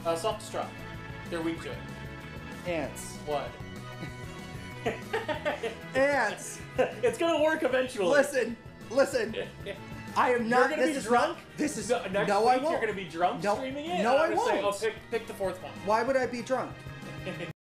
Self-destruct. They're weak to it. Ants. What? Ants. It's gonna work eventually. Listen. I am not. You're gonna be drunk. This is next week, I won't. You're gonna be drunk No, streaming it. no, I'm I gonna say, won't. oh, pick the fourth one. Why would I be drunk?